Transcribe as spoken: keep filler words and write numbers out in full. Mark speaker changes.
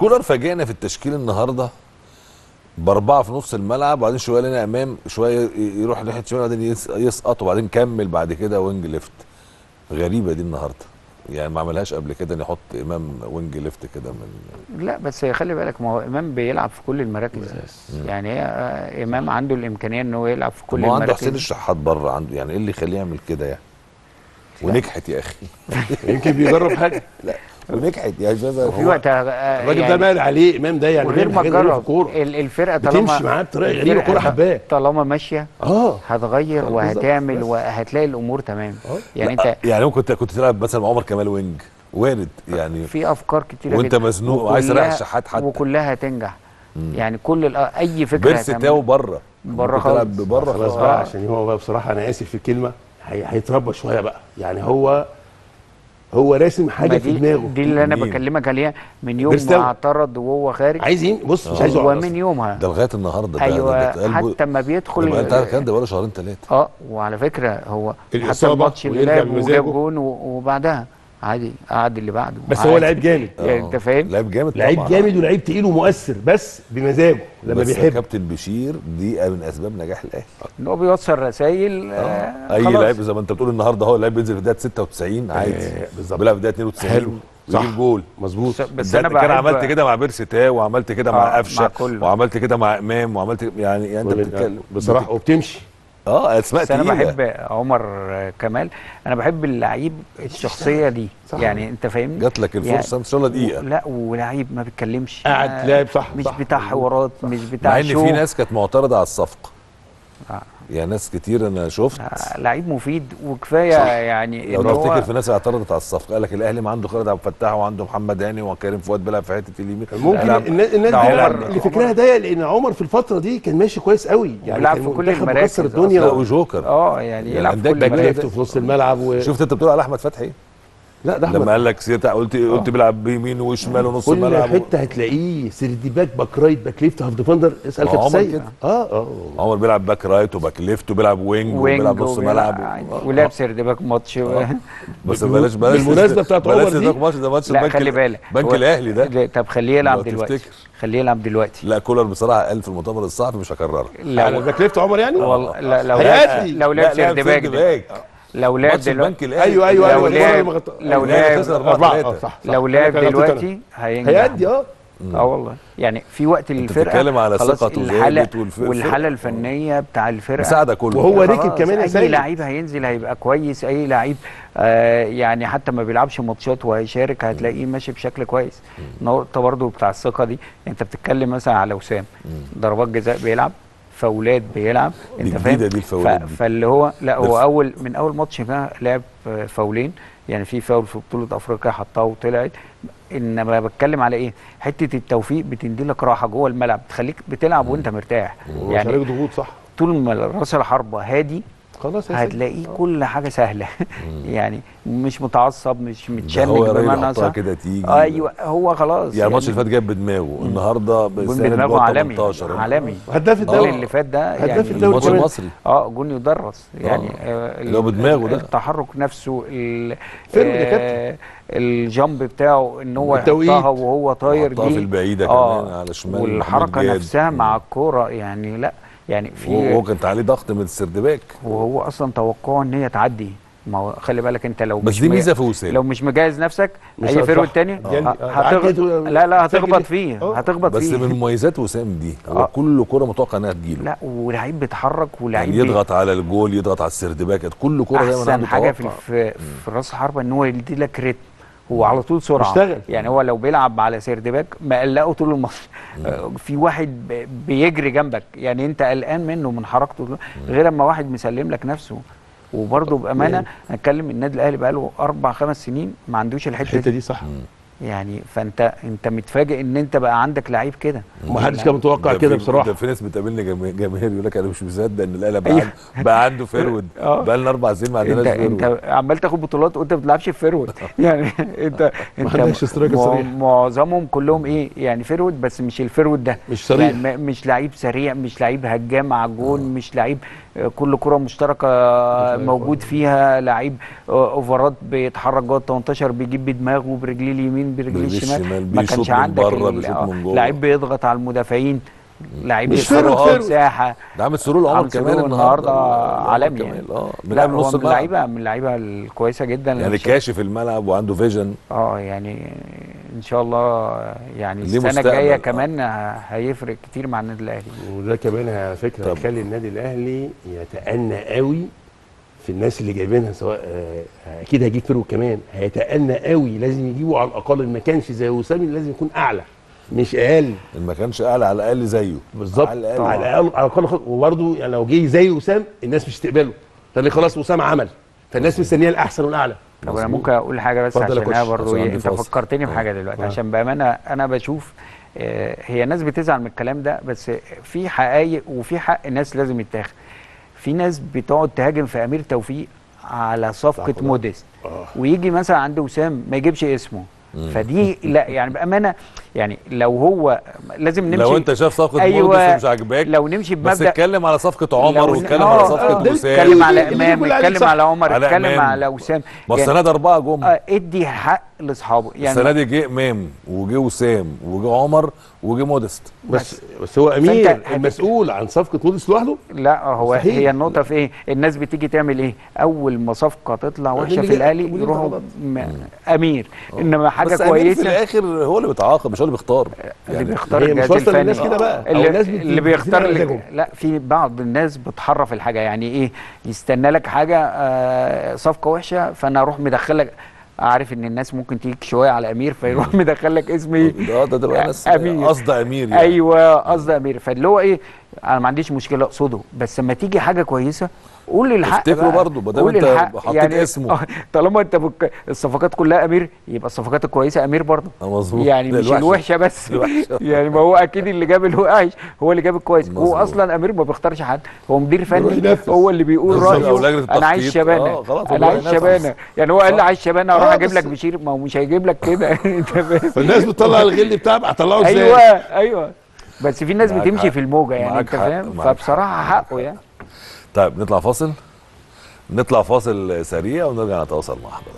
Speaker 1: كولر فاجئنا في التشكيل النهارده باربعه في نص الملعب، وبعدين شويه لنا امام، شويه يروح ناحيه شويه، وبعدين يسقط، وبعدين كمل بعد كده وينج ليفت. غريبه دي النهارده، يعني ما عملهاش قبل كده ان يحط امام وينج ليفت كده من.
Speaker 2: لا بس خلي بالك، ما هو امام بيلعب في كل المراكز. يعني هي امام عنده الامكانيه ان هو يلعب في كل
Speaker 1: المراكز. ما
Speaker 2: المراكز.
Speaker 1: عنده حسين الشحات بره، عنده يعني ايه اللي يخليه يعمل كده يعني؟ ونجحت يا اخي.
Speaker 3: يمكن بيجرب حاجه.
Speaker 1: لا ونجحت يعني.
Speaker 2: وفي وقت
Speaker 3: الراجل
Speaker 2: يعني
Speaker 3: ده مال عليه امام ده، يعني
Speaker 2: وغير ما تجرب الفرقه طالما
Speaker 3: بتمشي معاه بطريقه غريبه، كوره حباه
Speaker 2: طالما ماشيه
Speaker 3: اه
Speaker 2: هتغير وهتعمل وهتلاقي الامور تمام.
Speaker 1: أوه.
Speaker 2: يعني انت
Speaker 1: يعني ممكن كنت تلعب مثلا مع عمر كمال وينج، وارد يعني
Speaker 2: في افكار كتيره
Speaker 1: وانت
Speaker 2: جدا
Speaker 1: مزنوق وعايز تريح الشحات حتى،
Speaker 2: وكلها هتنجح. مم. يعني كل اي فكره
Speaker 1: بيرسي تاو بره
Speaker 2: بره خالص
Speaker 3: بره خلاص بقى. عشان هو بقى بصراحه انا اسف في الكلمه هيتربى شويه بقى، يعني هو هو راسم حاجه في دماغه.
Speaker 2: دي اللي انا بكلمك عليها من يوم ما اعترض وهو خارج
Speaker 3: عايزين بص مش عايز
Speaker 2: يقعد ومن يومها
Speaker 1: ده لغايه النهارده. ده
Speaker 2: ايوه
Speaker 1: ده
Speaker 2: حتى ما بيدخل
Speaker 1: ده انت الكلام ده بقاله شهرين ثلاثه.
Speaker 2: اه وعلى فكره هو حتى الماتش اللي لعب وجاب جون وبعدها عادي قعد اللي بعده.
Speaker 3: بس هو لعيب جامد
Speaker 2: يعني انت فاهم،
Speaker 1: لعيب جامد
Speaker 3: لعيب جامد ولعيب تقيل ومؤثر بس بمزاجه لما بيحب.
Speaker 1: كابتن بشير دي من اسباب نجاح الاهلي
Speaker 2: ان هو بيوصل رسائل.
Speaker 1: آه. اي لعيب زي ما انت بتقول النهارده هو لعيب بينزل في الدقيقه ستة وتسعين عادي آه بيلعب في الدقيقه اتنين وتسعين
Speaker 3: حلو
Speaker 1: ويجيب جول
Speaker 3: مظبوط.
Speaker 2: بس انا
Speaker 1: كان عملت كده مع بيرسي تاو، وعملت كده مع قفشه، وعملت كده مع امام، وعملت يعني, يعني انت بتتكلم
Speaker 3: بصراحه وبتمشي
Speaker 1: اه اسماء تقيله.
Speaker 2: انا بحب عمر كمال، انا بحب اللعيب الشخصيه دي صح. يعني انت فاهمني،
Speaker 1: جات لك الفرصه ان شاء الله دقيقه.
Speaker 2: لا ولعيب ما بيتكلمش،
Speaker 3: قاعد لاعب صح
Speaker 2: مش
Speaker 3: صح
Speaker 2: بتاع حوارات، مش بتاع
Speaker 1: مع ان في ناس كانت معترضه على الصفقه آه. يعني ناس كتير انا شفت
Speaker 2: آه لعيب مفيد وكفايه صح. يعني
Speaker 1: لو تفتكر في ناس اعترضت على الصفقه، قال لك الاهلي ما عنده خالد عبد الفتاح وعنده محمد هاني وكريم فؤاد بيلعب في حته اليمين.
Speaker 3: ممكن الناس اللي فكرها ضيق لان عمر في الفتره دي كان ماشي كويس قوي، يعني
Speaker 2: بيلعب في كل المراكز
Speaker 3: الدنيا
Speaker 1: وجوكر
Speaker 2: اه يعني يلعب في كل
Speaker 3: المراكز في نص الملعب و...
Speaker 1: شفت انت بتقول على احمد فتحي
Speaker 3: لا ده
Speaker 1: لما قال لك سيرتا قلت آه. قلت بيلعب بيمين وشمال ونص
Speaker 3: كل
Speaker 1: الملعب
Speaker 3: كل حته هتلاقيه سيردي باك باك رايت باك ليفت هاف ديفندر. اسال كابتن سيد
Speaker 1: اه اه عمر بيلعب باك رايت وباك ليفت وبيلعب وينج وبيلعب نص ملعب
Speaker 2: ولعب سيردي باك ماتش
Speaker 1: بس بلاش بلاش
Speaker 3: بالمناسبه بتاعت عمر
Speaker 1: دي ماتش ده ماتش
Speaker 2: البنك خلي بالك
Speaker 1: بنك الاهلي ده.
Speaker 2: طب خليه يلعب دلوقتي خليه يلعب دلوقتي.
Speaker 1: لا كولر بصراحه قال في المؤتمر الصحفي مش هكررها.
Speaker 3: لا الباك ليفت عمر يعني
Speaker 2: والله لا لو
Speaker 3: لو
Speaker 2: لعب سيردي باك
Speaker 1: لو
Speaker 2: لعب دلوقتي
Speaker 3: ايوه ايوه
Speaker 2: لو لعب لو لعب
Speaker 3: أربعة صح
Speaker 2: لو لعب دلوقتي هينجح
Speaker 3: هيأدي اه
Speaker 2: اه والله يعني في وقت للفرقه
Speaker 1: بتتكلم على ثقته
Speaker 2: الحاله والحاله الفنيه بتاع الفرقه
Speaker 1: مساعده كله
Speaker 3: وهو ركب كمان يا
Speaker 2: اي لعيب هينزل هيبقى كويس، اي لعيب آه يعني حتى ما بيلعبش ماتشات وهيشارك هتلاقيه ماشي بشكل كويس. نقطه برضو بتاع الثقه دي، انت بتتكلم مثلا على وسام ضربات جزاء بيلعب، فاولاد بيلعب، انت فاهم، فاللي هو لا هو اول من اول ماتش ده لعب فاولين، يعني في فاول في بطوله افريقيا حطها وطلعت. انما بتكلم على ايه؟ حته التوفيق بتدي لك راحه جوه الملعب، تخليك بتلعب وانت مرتاح،
Speaker 3: يعني عليك ضغوط صح.
Speaker 2: طول ما راس الحربه هادي
Speaker 3: خلاص
Speaker 2: هتلاقيه كل حاجه سهله يعني مش متعصب مش متشنج
Speaker 1: بمعنى صح كده تيجي.
Speaker 2: ايوه هو خلاص
Speaker 1: يعني الماتش اللي فات جاب بدماغه، النهارده
Speaker 2: بدماغه عالمي عالمي.
Speaker 3: هداف الدوري
Speaker 2: اللي فات ده
Speaker 3: يعني
Speaker 2: هداف
Speaker 3: الدوري
Speaker 1: الماتش المصري
Speaker 2: اه جون يدرس يعني
Speaker 1: آه. اللي هو بدماغه ده
Speaker 2: التحرك نفسه
Speaker 3: آه
Speaker 2: الجامب بتاعه ان هو يحطها وهو طاير
Speaker 1: دي في البعيده
Speaker 2: آه
Speaker 1: كمان على شمال
Speaker 2: والحركه نفسها مع الكوره يعني لا يعني في
Speaker 1: هو كانت عليه ضغط من السردباك
Speaker 2: وهو اصلا توقعه ان هي تعدي. ما هو خلي بالك انت لو
Speaker 1: بس
Speaker 2: مش
Speaker 1: دي ميزه في وسام،
Speaker 2: لو مش مجهز نفسك اي فيرو الثاني
Speaker 3: هتغلط
Speaker 2: لا لا هتخبط فيه هتخبط
Speaker 1: بس
Speaker 2: فيه.
Speaker 1: من مميزات وسام دي هو كل كوره متوقع انها تجيله.
Speaker 2: لا ولعيب بيتحرك ولعيب
Speaker 1: يعني يضغط على الجول يضغط على السردباك كل كوره دايما عنده
Speaker 2: احسن حاجه في في, في راس الحربه ان هو يدي لك ريتم، هو على طول سرعه
Speaker 3: اشتغل.
Speaker 2: يعني هو لو بيلعب على سيردباك مقلقه طول الماتش في واحد بيجري جنبك يعني انت قلقان منه من حركته غير اما واحد مسلم لك نفسه. وبرضه بامانه هنتكلم النادي الاهلي بقى له اربع خمس سنين ما عندوش الحته,
Speaker 3: الحته دي صح
Speaker 2: يعني فانت انت متفاجئ ان انت بقى عندك لعيب كده.
Speaker 3: ما حدش كان متوقع كده بصراحه.
Speaker 1: ده في ناس بتقابلني جماهير يقول لك انا مش مصدق ان الاهلي بقى, بقى عنده فيرود بقى لنا اربع سنين ما عندناش فيرود.
Speaker 2: انت عمال تاخد بطولات وانت ما بتلعبش في فيرود يعني انت انت معظمهم كلهم ايه يعني فيرود بس مش الفيرود ده
Speaker 3: مش سريع
Speaker 2: يعني مش لعيب سريع مش لعيب هجام على الجون مش لعيب كل كره مشتركه موجود فيها لعيب، اوفرات بيتحرك جوه ال تمنتاشر بيجيب بدماغه برجليه اليمين برجليه الشمال، ما كانش عندك لعيب بيضغط على المدافعين، لعيب بيتحرك مساحه.
Speaker 1: ده عامل سرور عمر كمال
Speaker 2: النهارده عالمي يعني.
Speaker 1: اه
Speaker 2: من قبل نص الملعب، من اللعيبه من اللعيبه الكويسه جدا
Speaker 1: يعني كاشف الملعب وعنده فيجن.
Speaker 2: اه يعني ان شاء الله يعني السنه الجايه كمان هيفرق كتير مع النادي الاهلي.
Speaker 3: وده كمان على فكره هيخلي النادي الاهلي يتأنى قوي في الناس اللي جايبينها، سواء اكيد هيجيب فيرو كمان، هيتأنى قوي، لازم يجيبوا على الاقل ما كانش زي وسام لازم يكون اعلى مش اقل،
Speaker 1: ما كانش اعلى على الاقل زيه
Speaker 3: بالظبط، على الاقل على الاقل على الاقل. وبرده يعني لو جه زي وسام الناس مش تقبله، لان خلاص وسام عمل، فالناس مستنيه الاحسن والاعلى.
Speaker 2: طب انا ممكن اقول حاجه بس عشان انا برضه إيه انت فكرتني بحاجه دلوقتي، عشان بامانه انا بشوف آه هي ناس بتزعل من الكلام ده، بس في حقائق وفي حق ناس لازم يتاخد. في ناس بتقعد تهاجم في امير توفيق على صفقه موديست، آه. ويجي مثلا عند وسام ما يجيبش اسمه. مم. فدي لا يعني بامانه، يعني لو هو لازم نمشي،
Speaker 1: لو انت شايف صفقه
Speaker 2: أيوة
Speaker 1: موديست مش عاجباك،
Speaker 2: لو نمشي بمبدا،
Speaker 1: بس اتكلم على صفقه عمر واتكلم على صفقه وسام،
Speaker 2: اتكلم على امام، اتكلم على عمر، اتكلم على وسام.
Speaker 1: بس السنه دي اربعه جم،
Speaker 2: اه ادي حق لاصحابه يعني.
Speaker 1: السنه دي جه امام وجه وسام وجه عمر وجه موديست،
Speaker 3: بس بس هو امير المسؤول عن صفقه موديست لوحده؟
Speaker 2: لا هو صحيح. هي النقطه في ايه؟ الناس بتيجي تعمل ايه؟ اول ما صفقه تطلع وحشه في الاهلي يروحوا امير، انما حاجه كويسه
Speaker 1: في الاخر هو اللي بيتعاقب مش هو اللي بيختار،
Speaker 2: يعني اللي بيختار الجهاز الفني
Speaker 3: الناس كده بقى،
Speaker 2: اللي, الناس اللي بيختار اللي لا في بعض الناس بتحرف الحاجه، يعني ايه يستنى لك حاجه آه صفقه وحشه فانا اروح مدخلك، عارف ان الناس ممكن تيجي شويه على امير فيروح مدخل لك اسم ايه
Speaker 1: ده ده دلوقتي ناس قصد امير يعني.
Speaker 2: ايوه قصد امير، فاللي هو ايه انا ما عنديش مشكله اقصده، بس لما تيجي حاجه كويسه قول لي الحق،
Speaker 1: افتكره برضه ما دام انت حطيت يعني اسمه،
Speaker 2: طالما انت بك... الصفقات كلها امير يبقى الصفقات الكويسه امير برضه،
Speaker 1: مظبوط،
Speaker 2: يعني مش الوحشه بس يعني ما هو اكيد اللي جاب الوحش هو اللي جاب الكويس، هو اصلا امير ما بيختارش حد، هو مدير فني هو اللي بيقول رايه، انا عايز شبانه آه انا عايز شبانه، يعني هو قال لي عايز شبانه اروح اجيب لك بشير، ما هو مش هيجيب لك كده
Speaker 3: فالناس بتطلع الغل بتاعها هتطلعه ازاي؟
Speaker 2: ايوه ايوه بس في ناس بتمشي في الموجه يعني انت فاهم، فبصراحه حقه يعني.
Speaker 1: طيب نطلع فاصل، نطلع فاصل سريع ونرجع نتواصل مع حضرتك.